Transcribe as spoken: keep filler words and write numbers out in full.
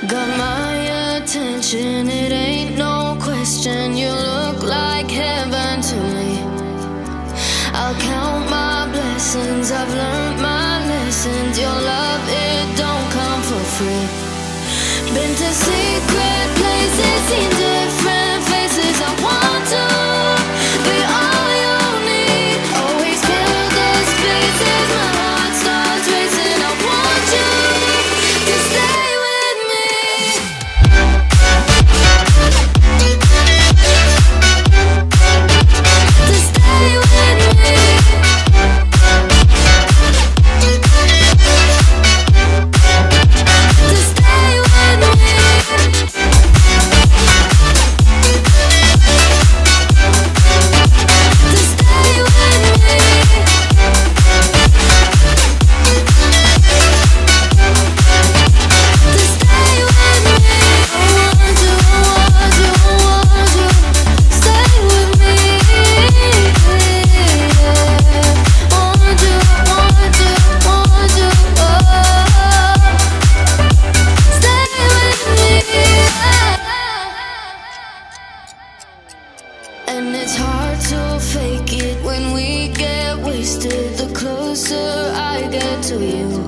Got my attention, it ain't no question. You look like heaven to me. I'll count my blessings, I've learned my lessons. Your love, it don't come for free. Been to secret places, seen different faces. I want to be all you need. Always fill the spaces, my heart starts racing. I want you to stay with me. To stay with me. To stay with me. To stay with me. To stay with me. I want you, I want you, I want you. Stay with me. Want you, want you, want you. Oh, stay with me. And it's hard to fake it when we get wasted. The closer I get to you,